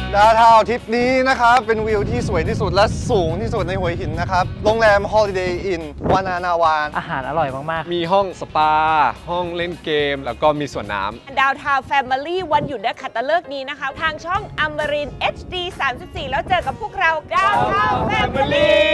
ดาวทาวน์ทริปนี้นะครับเป็นวิวที่สวยที่สุดและสูงที่สุดในหัวหินนะครับโรงแรม Holiday Inn วานานาวานอาหารอร่อยมากๆมีห้องสปาห้องเล่นเกมแล้วก็มีสวนน้ำดาวทาวน์แฟมิลี่วันหยุดนักขัตฤกษ์นี้นะคะทางช่องอมรินทร์ HD 34แล้วเจอกับพวกเราดาวทาวน์แฟมิลี่